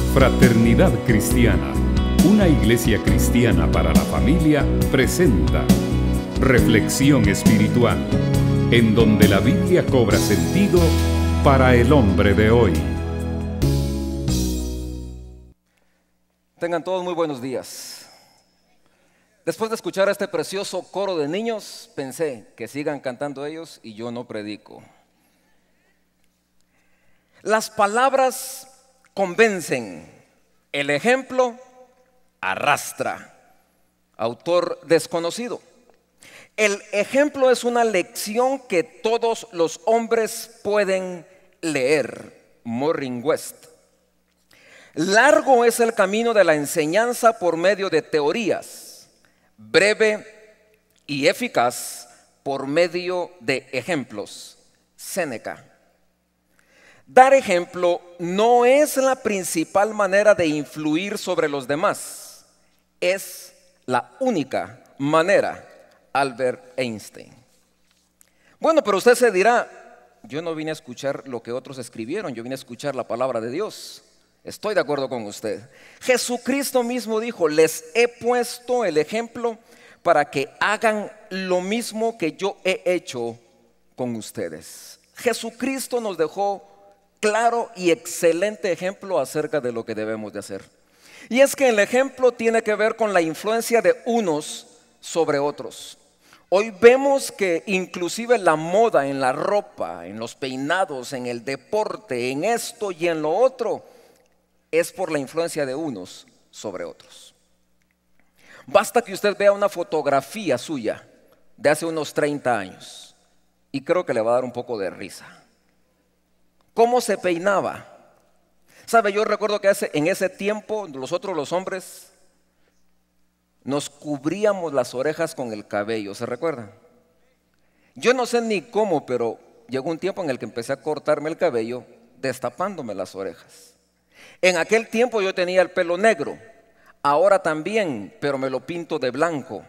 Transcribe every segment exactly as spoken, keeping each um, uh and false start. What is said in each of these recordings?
Fraternidad Cristiana, una iglesia cristiana para la familia, presenta Reflexión Espiritual, en donde la Biblia cobra sentido para el hombre de hoy. Tengan todos muy buenos días. Después de escuchar a este precioso coro de niños, pensé que sigan cantando ellos y yo no predico. Las palabras convencen, el ejemplo arrastra. Autor desconocido. El ejemplo es una lección que todos los hombres pueden leer. Morris West. Largo es el camino de la enseñanza por medio de teorías, breve y eficaz por medio de ejemplos. Séneca. Dar ejemplo no es la principal manera de influir sobre los demás, es la única manera. Albert Einstein. Bueno, pero usted se dirá, yo no vine a escuchar lo que otros escribieron, yo vine a escuchar la palabra de Dios. Estoy de acuerdo con usted. Jesucristo mismo dijo, les he puesto el ejemplo para que hagan lo mismo que yo he hecho con ustedes. Jesucristo nos dejó claro y excelente ejemplo acerca de lo que debemos de hacer. Y es que el ejemplo tiene que ver con la influencia de unos sobre otros. Hoy vemos que inclusive la moda en la ropa, en los peinados, en el deporte, en esto y en lo otro, es por la influencia de unos sobre otros. Basta que usted vea una fotografía suya de hace unos treinta años y creo que le va a dar un poco de risa. ¿Cómo se peinaba? ¿Sabe? Yo recuerdo que hace, en ese tiempo nosotros los hombres nos cubríamos las orejas con el cabello, ¿se recuerdan? Yo no sé ni cómo, pero llegó un tiempo en el que empecé a cortarme el cabello destapándome las orejas. En aquel tiempo yo tenía el pelo negro, ahora también, pero me lo pinto de blanco.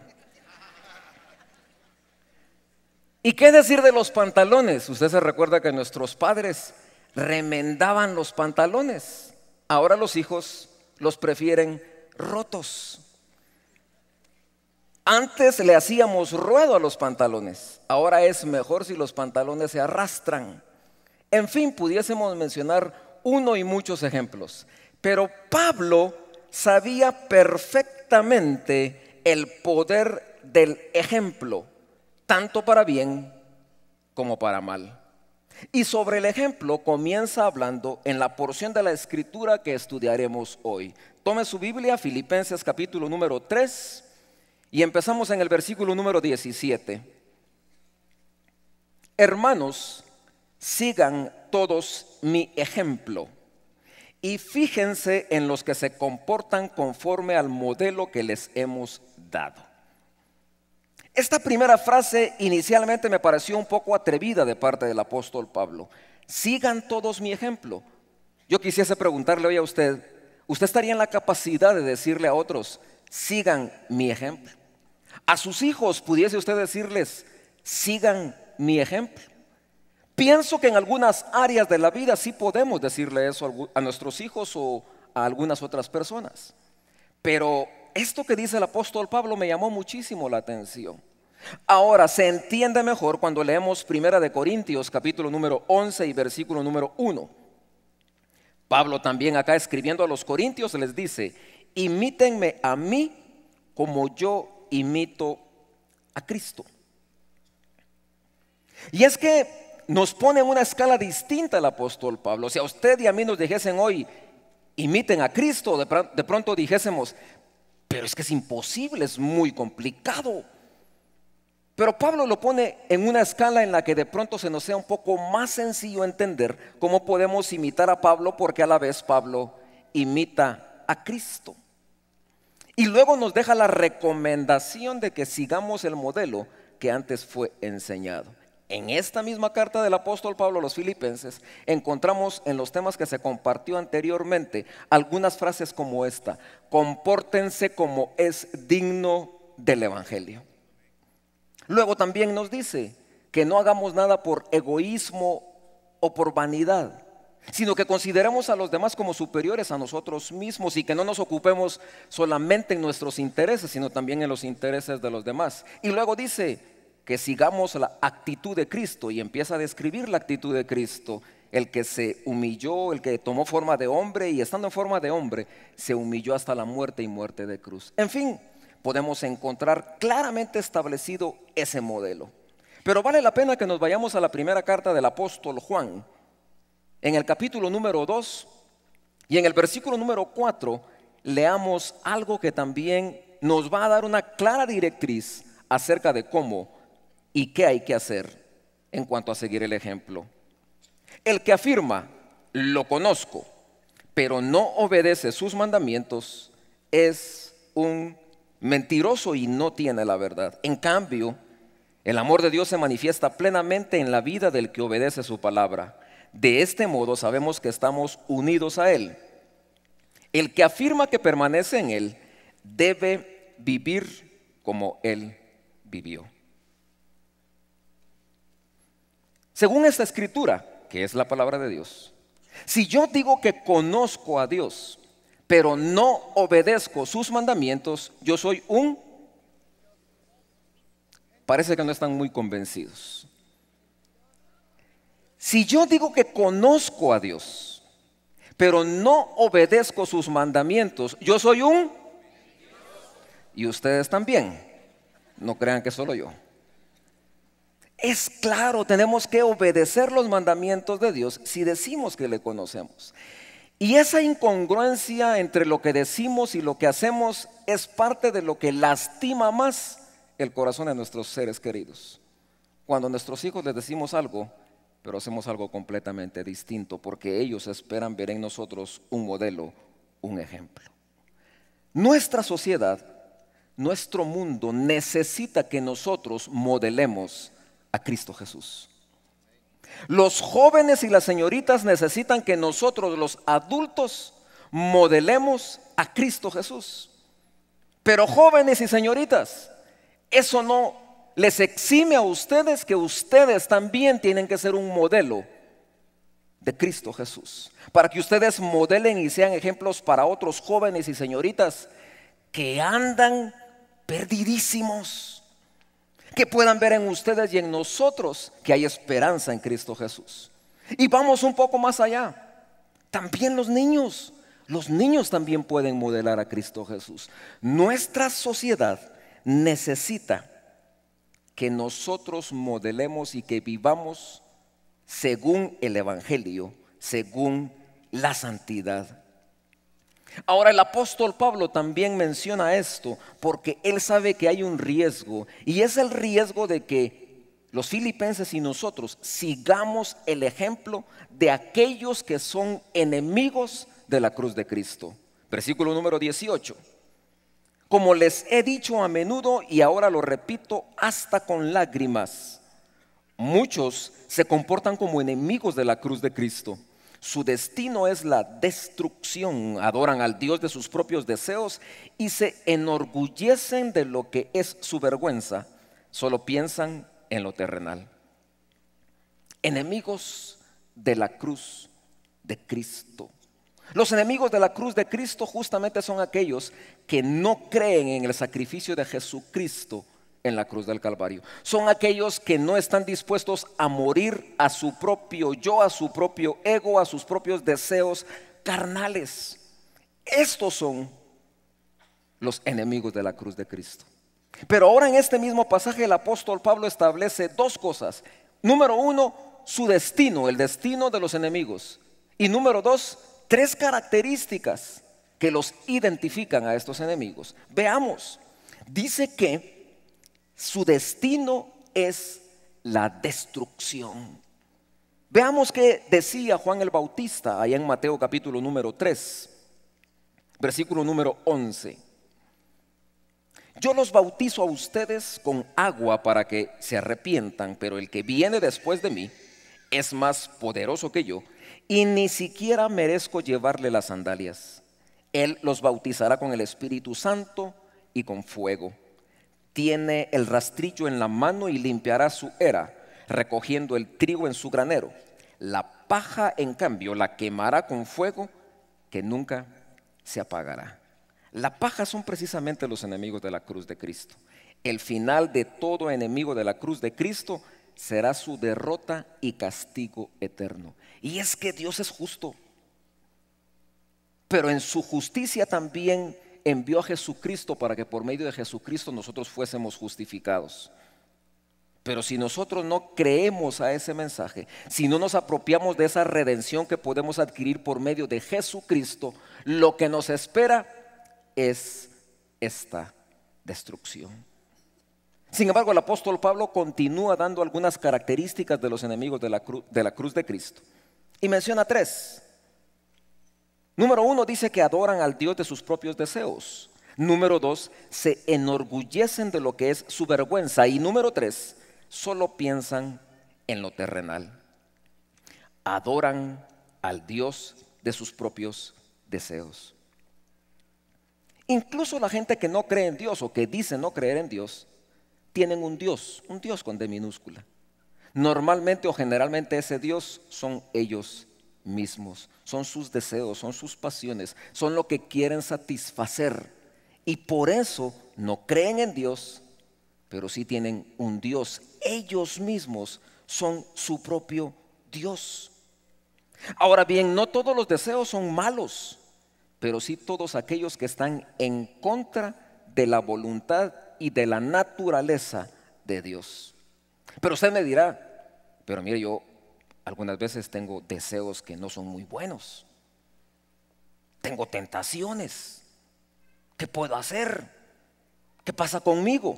¿Y qué decir de los pantalones? Usted se recuerda que nuestros padres remendaban los pantalones. Ahora los hijos los prefieren rotos. Antes le hacíamos ruedo a los pantalones, ahora es mejor si los pantalones se arrastran. En fin, pudiésemos mencionar uno y muchos ejemplos, pero Pablo sabía perfectamente el poder del ejemplo, tanto para bien como para mal. Y sobre el ejemplo comienza hablando en la porción de la escritura que estudiaremos hoy. Tome su Biblia, Filipenses capítulo número tres. Y empezamos en el versículo número diecisiete. Hermanos, sigan todos mi ejemplo y fíjense en los que se comportan conforme al modelo que les hemos dado. Esta primera frase inicialmente me pareció un poco atrevida de parte del apóstol Pablo. Sigan todos mi ejemplo. Yo quisiese preguntarle hoy a usted, ¿usted estaría en la capacidad de decirle a otros, sigan mi ejemplo? A sus hijos pudiese usted decirles, sigan mi ejemplo. Pienso que en algunas áreas de la vida sí podemos decirle eso a nuestros hijos o a algunas otras personas. Pero esto que dice el apóstol Pablo me llamó muchísimo la atención. Ahora se entiende mejor cuando leemos Primera de Corintios capítulo número once y versículo número uno. Pablo también acá escribiendo a los corintios les dice, imítenme a mí como yo imito a Cristo. Y es que nos pone en una escala distinta el apóstol Pablo. Si a usted y a mí nos dijesen hoy, imiten a Cristo, de, pr- de pronto dijésemos, pero es que es imposible, es muy complicado. Pero Pablo lo pone en una escala en la que de pronto se nos sea un poco más sencillo entender cómo podemos imitar a Pablo, porque a la vez Pablo imita a Cristo. Y luego nos deja la recomendación de que sigamos el modelo que antes fue enseñado. En esta misma carta del apóstol Pablo a los Filipenses encontramos en los temas que se compartió anteriormente algunas frases como esta: compórtense como es digno del evangelio. Luego también nos dice que no hagamos nada por egoísmo o por vanidad, sino que consideremos a los demás como superiores a nosotros mismos y que no nos ocupemos solamente en nuestros intereses, sino también en los intereses de los demás. Y luego dice que sigamos la actitud de Cristo y empieza a describir la actitud de Cristo, el que se humilló, el que tomó forma de hombre y estando en forma de hombre se humilló hasta la muerte y muerte de cruz. En fin, podemos encontrar claramente establecido ese modelo. Pero vale la pena que nos vayamos a la primera carta del apóstol Juan, en el capítulo número dos y en el versículo número cuatro, leamos algo que también nos va a dar una clara directriz acerca de cómo y qué hay que hacer en cuanto a seguir el ejemplo. El que afirma, lo conozco, pero no obedece sus mandamientos, es un mentiroso y no tiene la verdad. En cambio, el amor de Dios se manifiesta plenamente en la vida del que obedece su palabra. De este modo sabemos que estamos unidos a Él. El que afirma que permanece en Él debe vivir como Él vivió. Según esta escritura, que es la palabra de Dios, si yo digo que conozco a Dios, pero no obedezco sus mandamientos, yo soy un... Parece que no están muy convencidos. Si yo digo que conozco a Dios, pero no obedezco sus mandamientos, yo soy un... Y ustedes también. No crean que solo yo. Es claro, tenemos que obedecer los mandamientos de Dios si decimos que le conocemos. Y esa incongruencia entre lo que decimos y lo que hacemos es parte de lo que lastima más el corazón de nuestros seres queridos. Cuando a nuestros hijos les decimos algo, pero hacemos algo completamente distinto, porque ellos esperan ver en nosotros un modelo, un ejemplo. Nuestra sociedad, nuestro mundo necesita que nosotros modelemos a Cristo Jesús. Los jóvenes y las señoritas necesitan que nosotros, los adultos, modelemos a Cristo Jesús. Pero jóvenes y señoritas, eso no les exime a ustedes que ustedes también tienen que ser un modelo de Cristo Jesús, para que ustedes modelen y sean ejemplos para otros jóvenes y señoritas que andan perdidísimos, que puedan ver en ustedes y en nosotros que hay esperanza en Cristo Jesús. Y vamos un poco más allá, también los niños, los niños también pueden modelar a Cristo Jesús. Nuestra sociedad necesita que nosotros modelemos y que vivamos según el Evangelio, según la santidad. Ahora el apóstol Pablo también menciona esto porque él sabe que hay un riesgo, y es el riesgo de que los filipenses y nosotros sigamos el ejemplo de aquellos que son enemigos de la cruz de Cristo. Versículo número dieciocho. Como les he dicho a menudo y ahora lo repito hasta con lágrimas, muchos se comportan como enemigos de la cruz de Cristo. Su destino es la destrucción, adoran al Dios de sus propios deseos y se enorgullecen de lo que es su vergüenza, solo piensan en lo terrenal. Enemigos de la cruz de Cristo. Los enemigos de la cruz de Cristo justamente son aquellos que no creen en el sacrificio de Jesucristo en la cruz del Calvario. Son aquellos que no están dispuestos a morir a su propio yo, a su propio ego, a sus propios deseos carnales. Estos son los enemigos de la cruz de Cristo. Pero ahora en este mismo pasaje el apóstol Pablo establece dos cosas. Número uno, su destino, el destino de los enemigos. Y número dos, tres características que los identifican a estos enemigos. Veamos, dice que su destino es la destrucción. Veamos qué decía Juan el Bautista allá en Mateo capítulo número tres, versículo número once. Yo los bautizo a ustedes con agua para que se arrepientan, pero el que viene después de mí es más poderoso que yo, y ni siquiera merezco llevarle las sandalias. Él los bautizará con el Espíritu Santo y con fuego. Tiene el rastrillo en la mano y limpiará su era, recogiendo el trigo en su granero, la paja, en cambio, la quemará con fuego que nunca se apagará. La paja son precisamente los enemigos de la cruz de Cristo. El final de todo enemigo de la cruz de Cristo será su derrota y castigo eterno. Y es que Dios es justo, pero en su justicia también envió a Jesucristo para que por medio de Jesucristo nosotros fuésemos justificados. Pero si nosotros no creemos a ese mensaje, si no nos apropiamos de esa redención que podemos adquirir por medio de Jesucristo, lo que nos espera es esta destrucción. Sin embargo, el apóstol Pablo continúa dando algunas características de los enemigos de la, cru- de la cruz de Cristo y menciona tres. Número uno, dice que adoran al Dios de sus propios deseos. Número dos, se enorgullecen de lo que es su vergüenza. Y número tres, solo piensan en lo terrenal. Adoran al Dios de sus propios deseos. Incluso la gente que no cree en Dios o que dice no creer en Dios, tienen un Dios, un Dios con D minúscula. Normalmente o generalmente ese Dios son ellos mismos, son sus deseos, son sus pasiones, son lo que quieren satisfacer. Y por eso no creen en Dios, pero sí tienen un Dios. Ellos mismos son su propio Dios. Ahora bien, no todos los deseos son malos, pero sí todos aquellos que están en contra de la voluntad y de la naturaleza de Dios. Pero usted me dirá, pero mire, yo algunas veces tengo deseos que no son muy buenos. Tengo tentaciones. ¿Qué puedo hacer? ¿Qué pasa conmigo?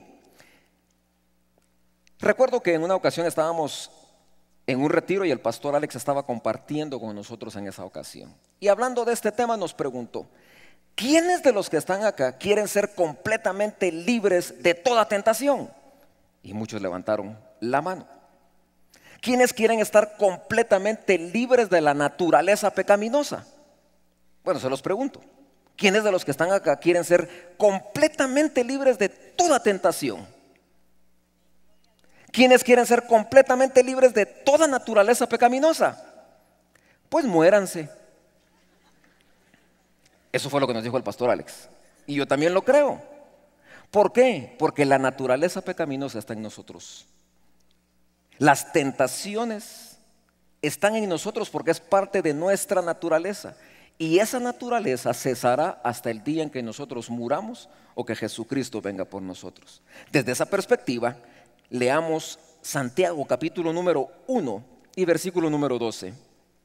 Recuerdo que en una ocasión estábamos en un retiro y el pastor Alex estaba compartiendo con nosotros en esa ocasión. Y hablando de este tema nos preguntó, ¿quiénes de los que están acá quieren ser completamente libres de toda tentación? Y muchos levantaron la mano. ¿Quiénes quieren estar completamente libres de la naturaleza pecaminosa? Bueno, se los pregunto. ¿Quiénes de los que están acá quieren ser completamente libres de toda tentación? ¿Quiénes quieren ser completamente libres de toda naturaleza pecaminosa? Pues muéranse. Eso fue lo que nos dijo el pastor Alex. Y yo también lo creo. ¿Por qué? Porque la naturaleza pecaminosa está en nosotros. Las tentaciones están en nosotros porque es parte de nuestra naturaleza. Y esa naturaleza cesará hasta el día en que nosotros muramos o que Jesucristo venga por nosotros. Desde esa perspectiva, leamos Santiago capítulo número uno y versículo número doce.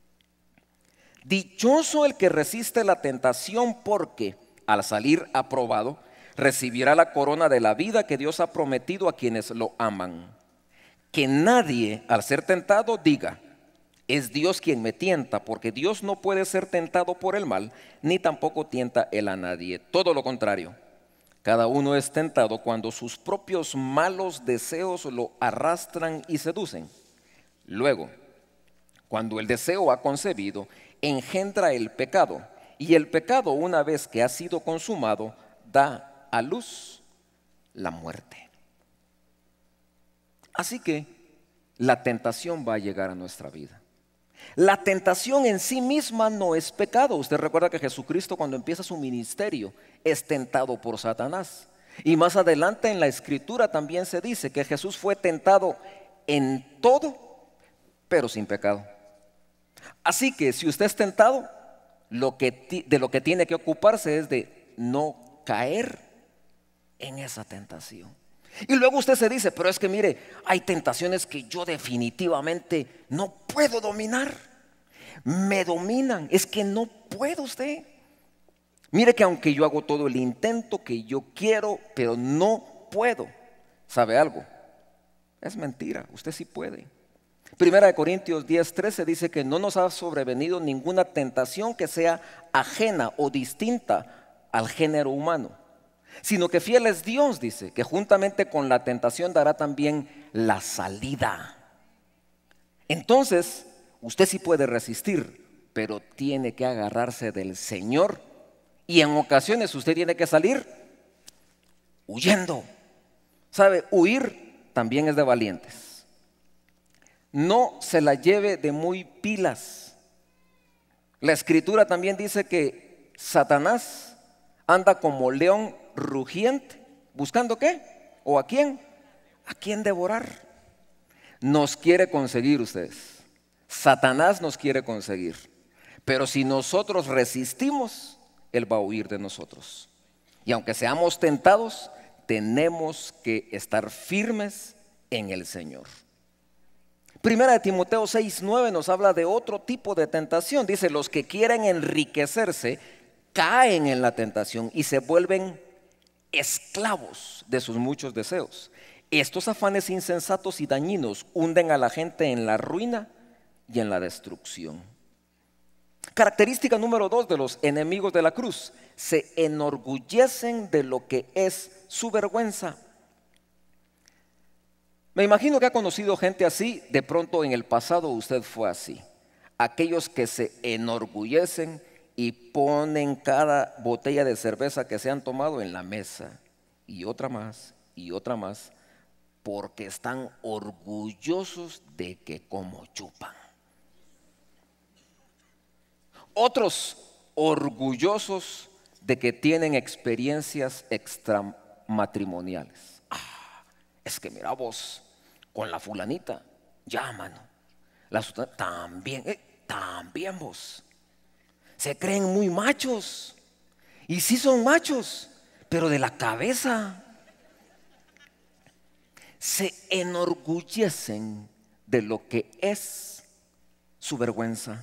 Dichoso el que resiste la tentación, porque al salir aprobado recibirá la corona de la vida que Dios ha prometido a quienes lo aman. Que nadie al ser tentado diga, es Dios quien me tienta, porque Dios no puede ser tentado por el mal, ni tampoco tienta él a nadie. Todo lo contrario, cada uno es tentado cuando sus propios malos deseos lo arrastran y seducen. Luego, cuando el deseo ha concebido, engendra el pecado, y el pecado, una vez que ha sido consumado, da a luz la muerte. Así que la tentación va a llegar a nuestra vida. La tentación en sí misma no es pecado. Usted recuerda que Jesucristo, cuando empieza su ministerio, es tentado por Satanás. Y más adelante en la Escritura también se dice que Jesús fue tentado en todo, pero sin pecado. Así que si usted es tentado, lo que, de lo que tiene que ocuparse es de no caer en esa tentación. Y luego usted se dice, pero es que mire, hay tentaciones que yo definitivamente no puedo dominar. Me dominan, es que no puedo usted. Mire que aunque yo hago todo el intento que yo quiero, pero no puedo. ¿Sabe algo? Es mentira, usted sí puede. Primera de Corintios diez, trece dice que no nos ha sobrevenido ninguna tentación que sea ajena o distinta al género humano, sino que fiel es Dios, dice, que juntamente con la tentación dará también la salida. Entonces, usted sí puede resistir, pero tiene que agarrarse del Señor, y en ocasiones usted tiene que salir huyendo. ¿Sabe? Huir también es de valientes. no se la lleve de muy pilas. La Escritura también dice que Satanás anda como león rugiente, ¿buscando qué? ¿O a quién? ¿A quién devorar? Nos quiere conseguir ustedes. Satanás nos quiere conseguir. Pero si nosotros resistimos, él va a huir de nosotros. Y aunque seamos tentados, tenemos que estar firmes en el Señor. Primera de Timoteo seis nueve nos habla de otro tipo de tentación. Dice, los que quieren enriquecerse caen en la tentación y se vuelven esclavos de sus muchos deseos. Estos afanes insensatos y dañinos hunden a la gente en la ruina y en la destrucción. Característica número dos de los enemigos de la cruz: se enorgullecen de lo que es su vergüenza. Me imagino que ha conocido gente así. De pronto en el pasado usted fue así. Aquellos que se enorgullecen y ponen cada botella de cerveza que se han tomado en la mesa, y otra más, y otra más, porque están orgullosos de que como chupan. Otros orgullosos de que tienen experiencias extramatrimoniales. Ah, es que mira vos, con la fulanita, ya mano, la sultana, también, eh, también vos. Se creen muy machos, y sí son machos, pero de la cabeza. Se enorgullecen de lo que es su vergüenza.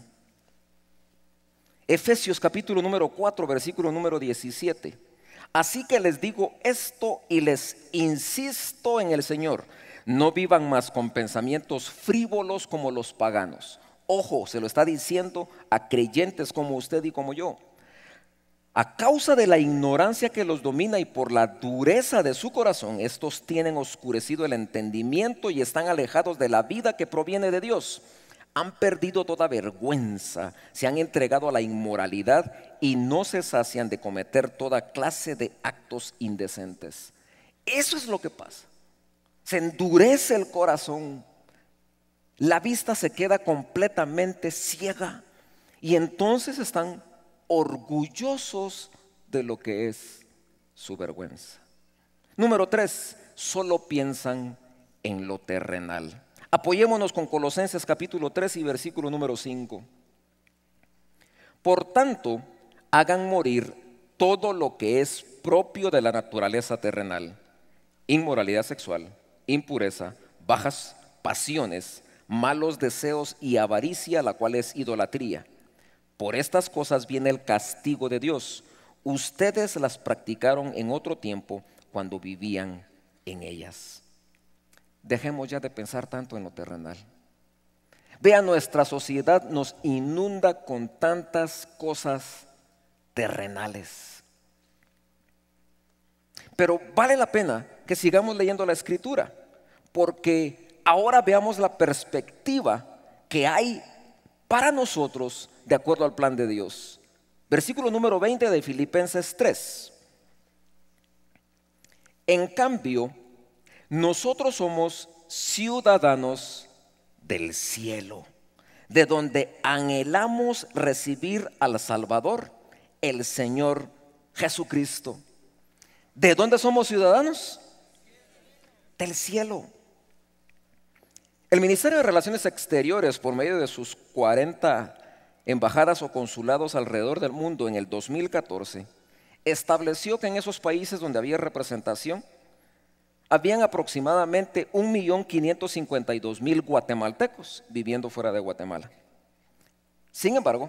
Efesios capítulo número cuatro, versículo número diecisiete. Así que les digo esto y les insisto en el Señor: no vivan más con pensamientos frívolos como los paganos. Ojo, se lo está diciendo a creyentes como usted y como yo. A causa de la ignorancia que los domina y por la dureza de su corazón, estos tienen oscurecido el entendimiento y están alejados de la vida que proviene de Dios. Han perdido toda vergüenza, se han entregado a la inmoralidad y no se sacian de cometer toda clase de actos indecentes. Eso es lo que pasa. Se endurece el corazón, la vista se queda completamente ciega y entonces están orgullosos de lo que es su vergüenza. Número tres, solo piensan en lo terrenal. Apoyémonos con Colosenses capítulo tres y versículo número cinco. Por tanto, hagan morir todo lo que es propio de la naturaleza terrenal: inmoralidad sexual, impureza, bajas pasiones, malos deseos y avaricia, la cual es idolatría. Por estas cosas viene el castigo de Dios. Ustedes las practicaron en otro tiempo cuando vivían en ellas. Dejemos ya de pensar tanto en lo terrenal. Vea, nuestra sociedad nos inunda con tantas cosas terrenales. Pero vale la pena que sigamos leyendo la Escritura, porque ahora veamos la perspectiva que hay para nosotros de acuerdo al plan de Dios. Versículo número veinte de Filipenses tres. En cambio, nosotros somos ciudadanos del cielo, de donde anhelamos recibir al Salvador, el Señor Jesucristo. ¿De dónde somos ciudadanos? Del cielo. El Ministerio de Relaciones Exteriores, por medio de sus cuarenta embajadas o consulados alrededor del mundo, en el dos mil catorce, estableció que en esos países donde había representación, habían aproximadamente un millón quinientos cincuenta y dos mil guatemaltecos viviendo fuera de Guatemala. Sin embargo,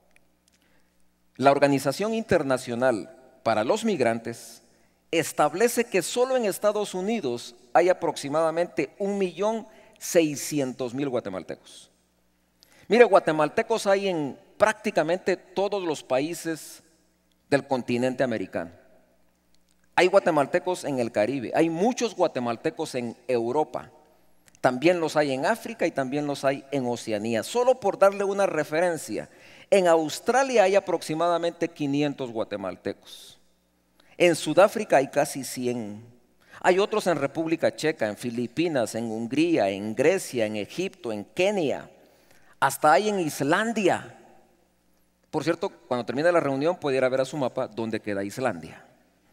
la Organización Internacional para los Migrantes establece que solo en Estados Unidos hay aproximadamente un millón seiscientos mil guatemaltecos. Mire, guatemaltecos hay en prácticamente todos los países del continente americano. Hay guatemaltecos en el Caribe, hay muchos guatemaltecos en Europa, también los hay en África y también los hay en Oceanía. Solo por darle una referencia, en Australia hay aproximadamente quinientos guatemaltecos, en Sudáfrica hay casi cien, Hay otros en República Checa, en Filipinas, en Hungría, en Grecia, en Egipto, en Kenia. Hasta hay en Islandia. Por cierto, cuando termine la reunión puede ir a ver a su mapa dónde queda Islandia.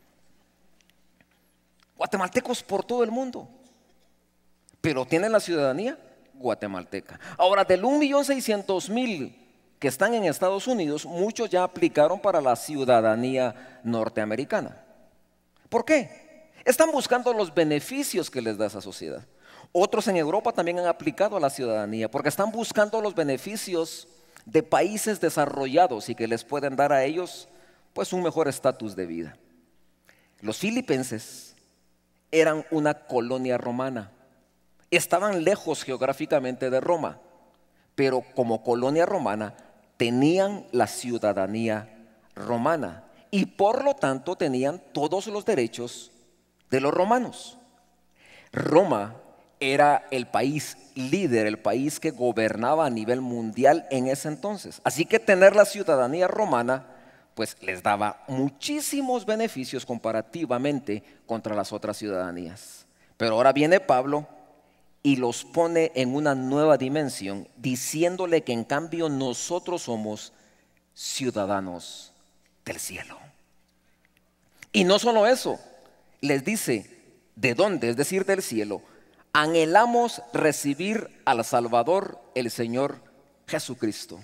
Guatemaltecos por todo el mundo, pero tienen la ciudadanía guatemalteca. Ahora, del un millón seiscientos mil que están en Estados Unidos, muchos ya aplicaron para la ciudadanía norteamericana. ¿Por qué? Están buscando los beneficios que les da esa sociedad. Otros en Europa también han aplicado a la ciudadanía porque están buscando los beneficios de países desarrollados y que les pueden dar a ellos pues un mejor estatus de vida. Los filipenses eran una colonia romana. Estaban lejos geográficamente de Roma, pero como colonia romana tenían la ciudadanía romana y por lo tanto tenían todos los derechos de los romanos. Roma era el país líder, el país que gobernaba a nivel mundial en ese entonces. Así que tener la ciudadanía romana pues les daba muchísimos beneficios comparativamente contra las otras ciudadanías. Pero ahora viene Pablo y los pone en una nueva dimensión, diciéndole que en cambio nosotros somos ciudadanos del cielo. Y no solo eso, les dice, ¿de dónde? Es decir, del cielo. Anhelamos recibir al Salvador, el Señor Jesucristo.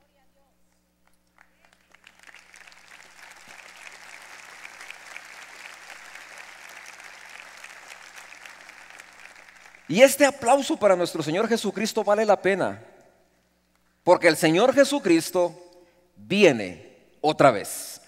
Y este aplauso para nuestro Señor Jesucristo vale la pena, porque el Señor Jesucristo viene otra vez.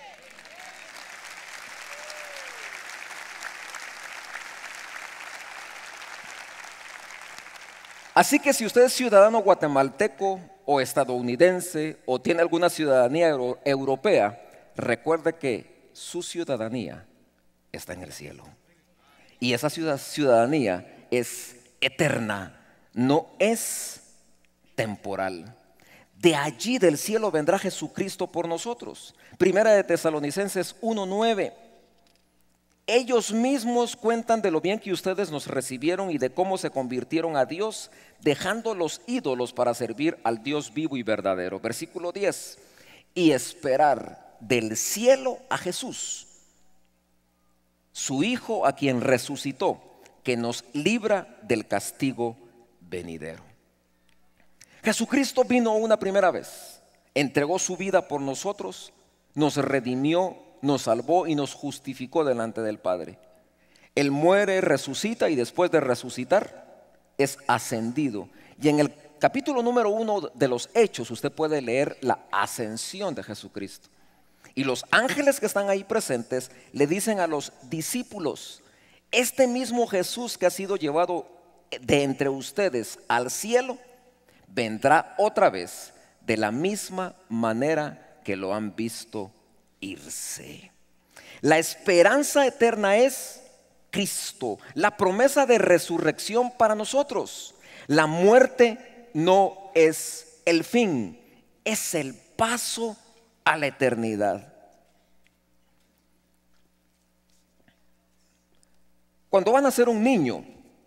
Así que si usted es ciudadano guatemalteco o estadounidense o tiene alguna ciudadanía euro- europea, recuerde que su ciudadanía está en el cielo. Y esa ciudad- ciudadanía es eterna, no es temporal. De allí del cielo vendrá Jesucristo por nosotros. Primera de Tesalonicenses uno nueve. Ellos mismos cuentan de lo bien que ustedes nos recibieron y de cómo se convirtieron a Dios, dejando los ídolos para servir al Dios vivo y verdadero. Versículo diez. Y esperar del cielo a Jesús, su Hijo, a quien resucitó, que nos libra del castigo venidero. Jesucristo vino una primera vez, entregó su vida por nosotros, nos redimió, nos salvó y nos justificó delante del Padre. Él muere, resucita y después de resucitar es ascendido. Y en el capítulo número uno de los Hechos usted puede leer la ascensión de Jesucristo. Y los ángeles que están ahí presentes le dicen a los discípulos: este mismo Jesús que ha sido llevado de entre ustedes al cielo, vendrá otra vez de la misma manera que lo han visto irse. La esperanza eterna es Cristo, la promesa de resurrección para nosotros. La muerte no es el fin, es el paso a la eternidad. Cuando van a ser un niño,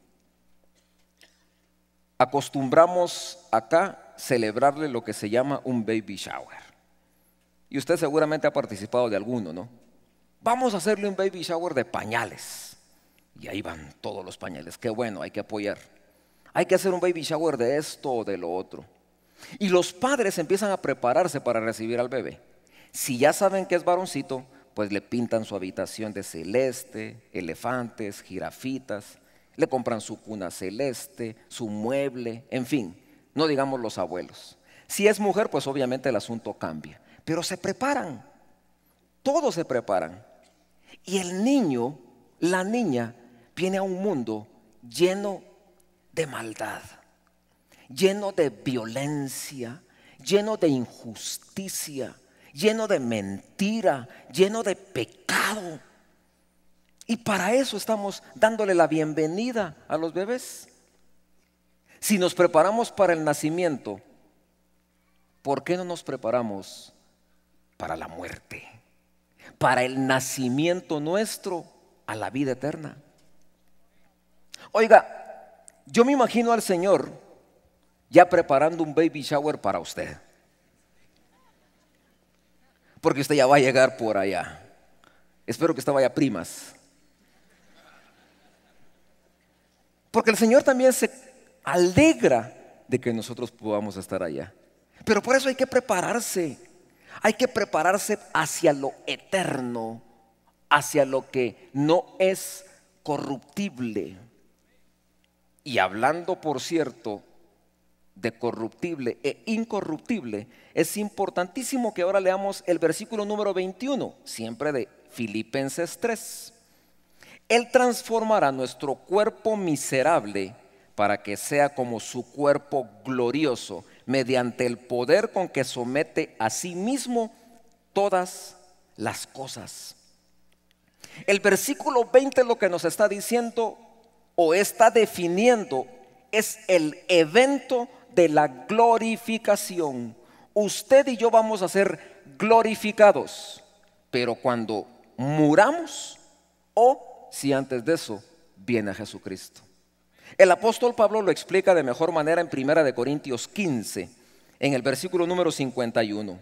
acostumbramos acá celebrarle lo que se llama un baby shower. Y usted seguramente ha participado de alguno, ¿no? Vamos a hacerle un baby shower de pañales. Y ahí van todos los pañales. Qué bueno, hay que apoyar. Hay que hacer un baby shower de esto o de lo otro. Y los padres empiezan a prepararse para recibir al bebé. Si ya saben que es varoncito, pues le pintan su habitación de celeste, elefantes, jirafitas, le compran su cuna celeste, su mueble, en fin, no digamos los abuelos. Si es mujer, pues obviamente el asunto cambia, pero se preparan, todos se preparan. Y el niño, la niña, viene a un mundo lleno de maldad, lleno de violencia, lleno de injusticia, lleno de mentira, lleno de pecado. Y para eso estamos dándole la bienvenida a los bebés. Si nos preparamos para el nacimiento, ¿por qué no nos preparamos para la muerte? Para el nacimiento nuestro a la vida eterna. Oiga, yo me imagino al Señor ya preparando un baby shower para usted, porque usted ya va a llegar por allá. Espero que usted vaya a primas, porque el Señor también se alegra de que nosotros podamos estar allá. Pero por eso hay que prepararse. Hay que prepararse hacia lo eterno, hacia lo que no es corruptible. Y hablando, por cierto, de corruptible e incorruptible, es importantísimo que ahora leamos el versículo número veintiuno, siempre de Filipenses tres. Él transformará nuestro cuerpo miserable para que sea como su cuerpo glorioso, mediante el poder con que somete a sí mismo todas las cosas. El versículo veinte lo que nos está diciendo o está definiendo es el evento de la glorificación. Usted y yo vamos a ser glorificados, pero cuando muramos o si antes de eso viene a Jesucristo. El apóstol Pablo lo explica de mejor manera en primera de Corintios quince, en el versículo número cincuenta y uno.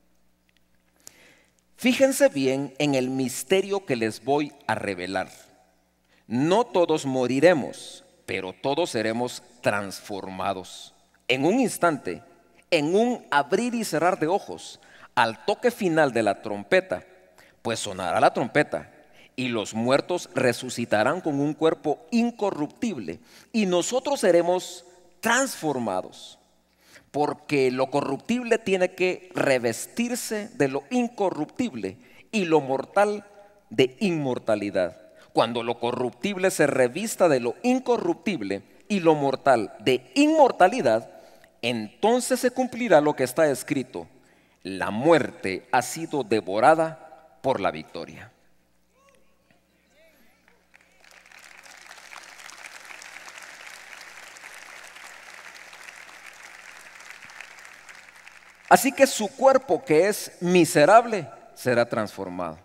Fíjense bien en el misterio que les voy a revelar. No todos moriremos, pero todos seremos transformados. En un instante, en un abrir y cerrar de ojos, al toque final de la trompeta, pues sonará la trompeta. Y los muertos resucitarán con un cuerpo incorruptible y nosotros seremos transformados, porque lo corruptible tiene que revestirse de lo incorruptible y lo mortal de inmortalidad. Cuando lo corruptible se revista de lo incorruptible y lo mortal de inmortalidad, entonces se cumplirá lo que está escrito: la muerte ha sido devorada por la victoria. Así que su cuerpo, que es miserable, será transformado.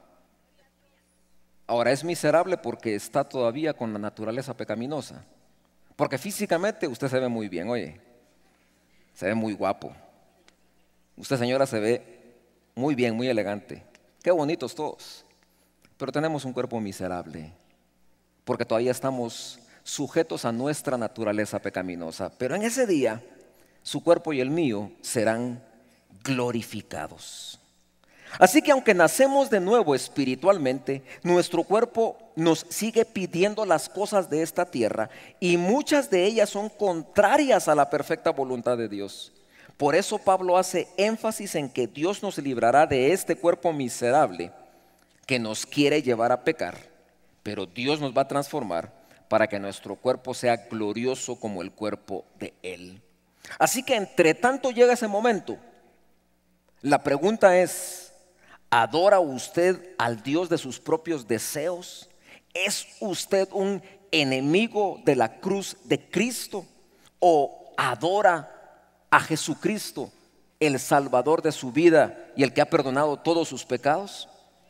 Ahora es miserable porque está todavía con la naturaleza pecaminosa. Porque físicamente usted se ve muy bien, oye, se ve muy guapo. Usted, señora, se ve muy bien, muy elegante. Qué bonitos todos. Pero tenemos un cuerpo miserable porque todavía estamos sujetos a nuestra naturaleza pecaminosa. Pero en ese día, su cuerpo y el mío serán glorificados. Así que aunque nacemos de nuevo espiritualmente, nuestro cuerpo nos sigue pidiendo las cosas de esta tierra y muchas de ellas son contrarias a la perfecta voluntad de Dios. Por eso Pablo hace énfasis en que Dios nos librará de este cuerpo miserable que nos quiere llevar a pecar, pero Dios nos va a transformar para que nuestro cuerpo sea glorioso como el cuerpo de Él. Así que entre tanto llega ese momento, la pregunta es: ¿adora usted al Dios de sus propios deseos? ¿Es usted un enemigo de la cruz de Cristo? ¿O adora a Jesucristo, el Salvador de su vida y el que ha perdonado todos sus pecados?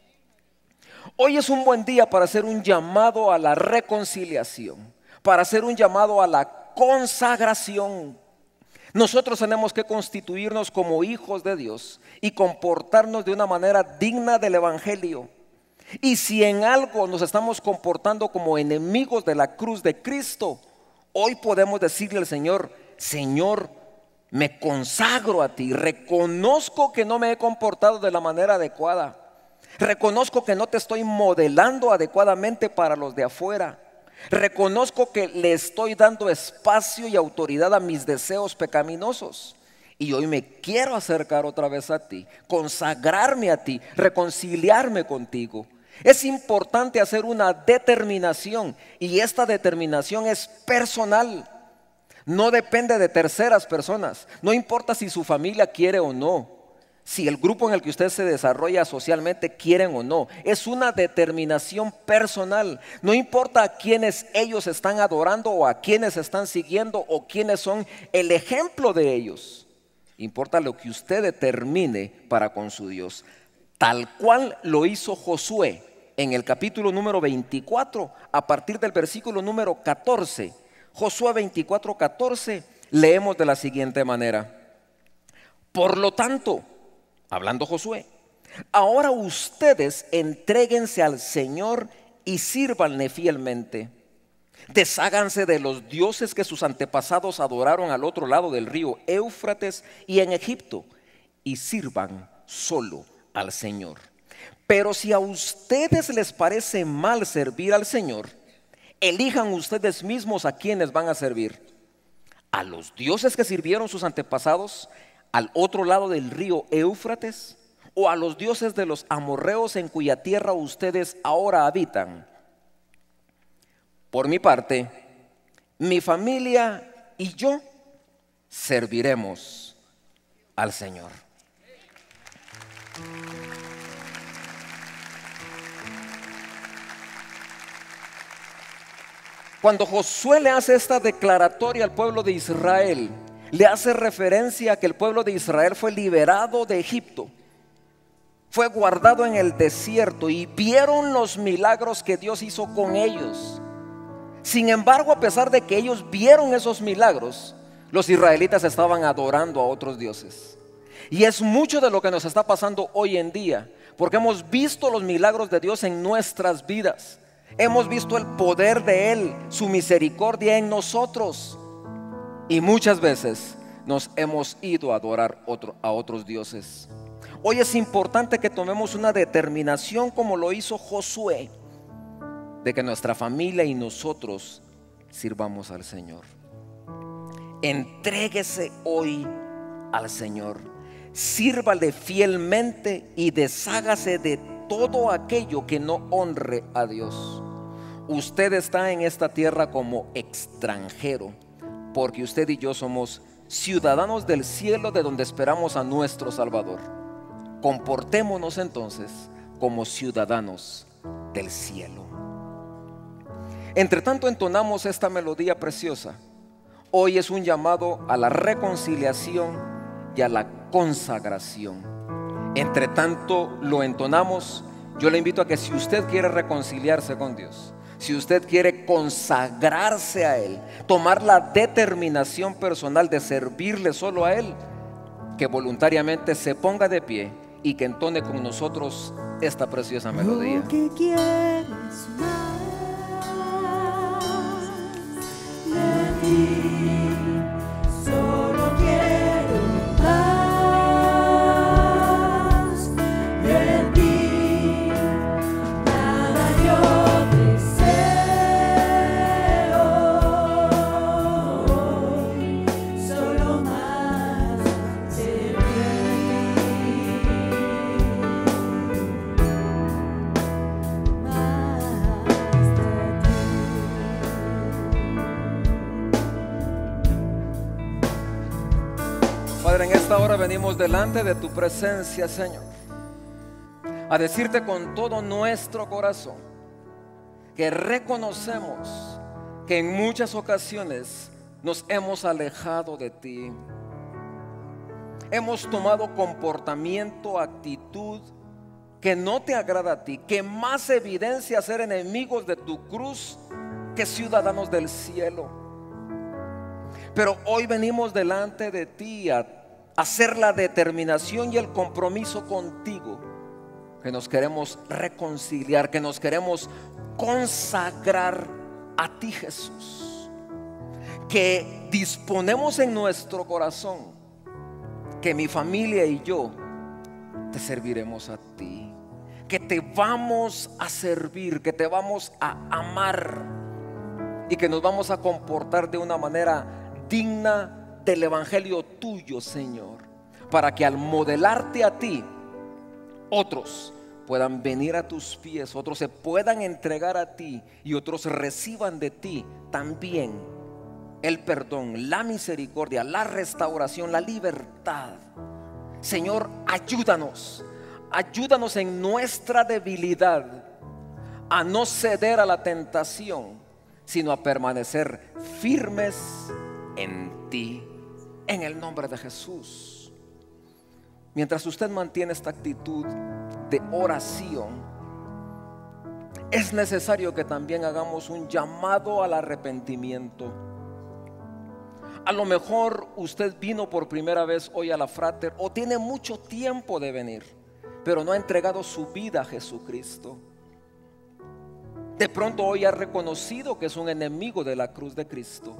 Hoy es un buen día para hacer un llamado a la reconciliación, para hacer un llamado a la consagración. Nosotros tenemos que constituirnos como hijos de Dios y comportarnos de una manera digna del Evangelio. Y si en algo nos estamos comportando como enemigos de la cruz de Cristo, hoy podemos decirle al Señor: Señor, me consagro a ti, reconozco que no me he comportado de la manera adecuada, reconozco que no te estoy modelando adecuadamente para los de afuera. Reconozco que le estoy dando espacio y autoridad a mis deseos pecaminosos. Y hoy me quiero acercar otra vez a ti, consagrarme a ti, reconciliarme contigo. Es importante hacer una determinación y esta determinación es personal. No depende de terceras personas. No importa si su familia quiere o no. Si el grupo en el que usted se desarrolla socialmente quieren o no, es una determinación personal. No importa a quienes ellos están adorando o a quienes están siguiendo o quienes son el ejemplo de ellos. Importa lo que usted determine para con su Dios, tal cual lo hizo Josué en el capítulo número veinticuatro, a partir del versículo número catorce. Josué veinticuatro, catorce, leemos de la siguiente manera: por lo tanto, hablando Josué, ahora ustedes entréguense al Señor y sírvanle fielmente. Desháganse de los dioses que sus antepasados adoraron al otro lado del río Éufrates y en Egipto, y sirvan solo al Señor. Pero si a ustedes les parece mal servir al Señor, elijan ustedes mismos a quienes van a servir: a los dioses que sirvieron sus antepasados al otro lado del río Éufrates, o a los dioses de los amorreos en cuya tierra ustedes ahora habitan. Por mi parte, mi familia y yo serviremos al Señor. Cuando Josué le hace esta declaratoria al pueblo de Israel, le hace referencia a que el pueblo de Israel fue liberado de Egipto, fue guardado en el desierto y vieron los milagros que Dios hizo con ellos. Sin embargo, a pesar de que ellos vieron esos milagros, los israelitas estaban adorando a otros dioses. Y es mucho de lo que nos está pasando hoy en día, porque hemos visto los milagros de Dios en nuestras vidas. Hemos visto el poder de Él, su misericordia en nosotros. Y muchas veces nos hemos ido a adorar otro, a otros dioses. Hoy es importante que tomemos una determinación, como lo hizo Josué, de que nuestra familia y nosotros sirvamos al Señor. Entréguese hoy al Señor, sírvale fielmente y deshágase de todo aquello que no honre a Dios. Usted está en esta tierra como extranjero, porque usted y yo somos ciudadanos del cielo, de donde esperamos a nuestro Salvador. Comportémonos entonces como ciudadanos del cielo. Entre tanto entonamos esta melodía preciosa. Hoy es un llamado a la reconciliación y a la consagración. Entre tanto lo entonamos, yo le invito a que, si usted quiere reconciliarse con Dios, si usted quiere consagrarse a Él, tomar la determinación personal de servirle solo a Él, que voluntariamente se ponga de pie y que entone con nosotros esta preciosa melodía. Lo que quieres más de ti, solo quiero más de ti, nada yo deseo, solo más de ti, más de ti. Padre, en esta hora venimos delante de tu presencia, Señor, a decirte con todo nuestro corazón que reconocemos que en muchas ocasiones nos hemos alejado de ti. Hemos tomado comportamiento, actitud que no te agrada a ti, que más evidencia ser enemigos de tu cruz que ciudadanos del cielo. Pero hoy venimos delante de ti a hacer la determinación y el compromiso contigo, que nos queremos reconciliar, que nos queremos consagrar a ti, Jesús, que disponemos en nuestro corazón que mi familia y yo te serviremos a ti, que te vamos a servir, que te vamos a amar y que nos vamos a comportar de una manera digna del evangelio tuyo, Señor, para que al modelarte a ti, otros puedan venir a tus pies, otros se puedan entregar a ti y otros reciban de ti también el perdón, la misericordia, la restauración, la libertad. Señor, ayúdanos, ayúdanos en nuestra debilidad a no ceder a la tentación, sino a permanecer firmes en ti, en el nombre de Jesús. Mientras usted mantiene esta actitud de oración, es necesario que también hagamos un llamado al arrepentimiento. A lo mejor usted vino por primera vez hoy a la Frater o tiene mucho tiempo de venir, pero no ha entregado su vida a Jesucristo. De pronto hoy ha reconocido que es un enemigo de la cruz de Cristo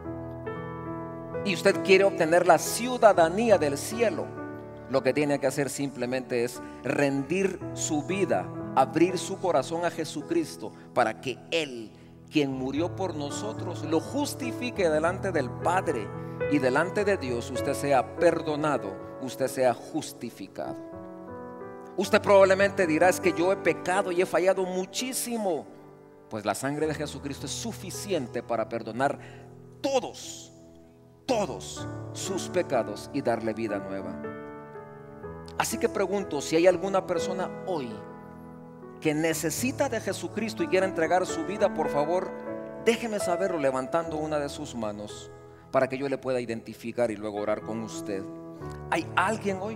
y usted quiere obtener la ciudadanía del cielo. Lo que tiene que hacer simplemente es rendir su vida, abrir su corazón a Jesucristo para que Él, quien murió por nosotros, lo justifique delante del Padre y delante de Dios. Usted sea perdonado, usted sea justificado. Usted probablemente dirá: es que yo he pecado y he fallado muchísimo. Pues la sangre de Jesucristo es suficiente para perdonar todos, todos sus pecados y darle vida nueva. Así que pregunto, si hay alguna persona hoy que necesita de Jesucristo y quiere entregar su vida, por favor, déjeme saberlo levantando una de sus manos para que yo le pueda identificar y luego orar con usted. ¿Hay alguien hoy?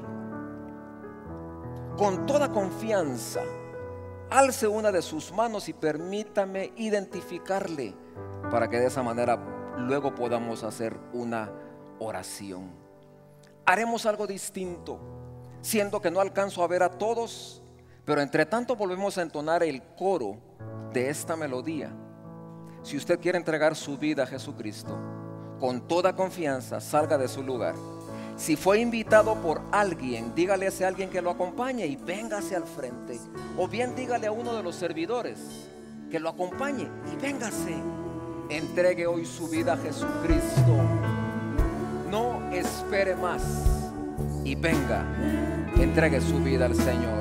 Con toda confianza, alce una de sus manos y permítame identificarle para que de esa manera luego podamos hacer una oración. Haremos algo distinto, siendo que no alcanzo a ver a todos, pero entre tanto volvemos a entonar el coro de esta melodía. Si usted quiere entregar su vida a Jesucristo, con toda confianza salga de su lugar. Si fue invitado por alguien, dígale a ese alguien que lo acompañe y véngase al frente. O bien dígale a uno de los servidores que lo acompañe y véngase. Entregue hoy su vida a Jesucristo. No espere más y venga, entregue su vida al Señor.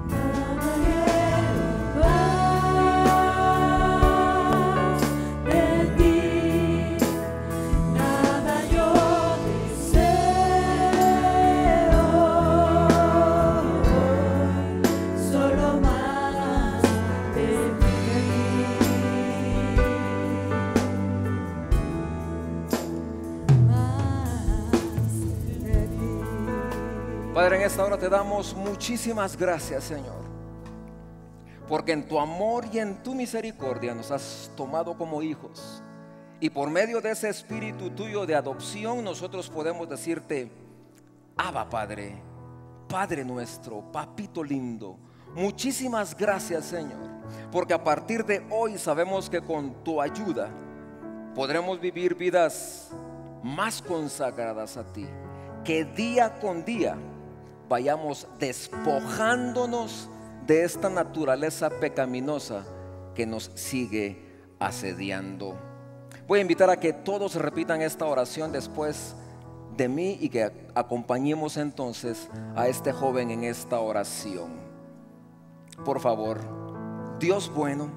Padre, en esta hora te damos muchísimas gracias, Señor, porque en tu amor y en tu misericordia nos has tomado como hijos, y por medio de ese espíritu tuyo de adopción nosotros podemos decirte: Abba, Padre, Padre nuestro, papito lindo. Muchísimas gracias, Señor, porque a partir de hoy sabemos que con tu ayuda podremos vivir vidas más consagradas a ti, que día con día vayamos despojándonos de esta naturaleza pecaminosa que nos sigue asediando. Voy a invitar a que todos repitan esta oración después de mí y que acompañemos entonces a este joven en esta oración. Por favor. Dios bueno,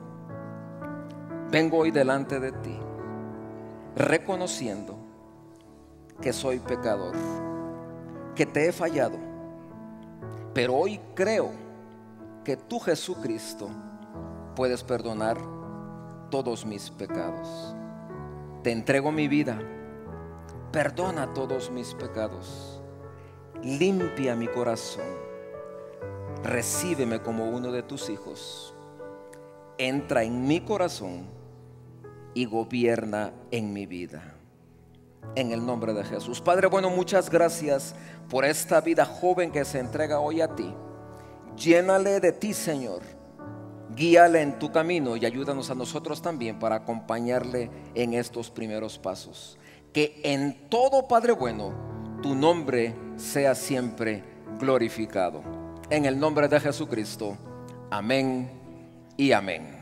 vengo hoy delante de ti reconociendo que soy pecador, que te he fallado. Pero hoy creo que tú, Jesucristo, puedes perdonar todos mis pecados. Te entrego mi vida, perdona todos mis pecados, limpia mi corazón, recíbeme como uno de tus hijos, entra en mi corazón y gobierna en mi vida. En el nombre de Jesús. Padre bueno, muchas gracias por esta vida joven que se entrega hoy a ti. Llénale de ti, Señor. Guíale en tu camino y ayúdanos a nosotros también para acompañarle en estos primeros pasos. Que en todo, Padre bueno, tu nombre sea siempre glorificado. En el nombre de Jesucristo. Amén y amén.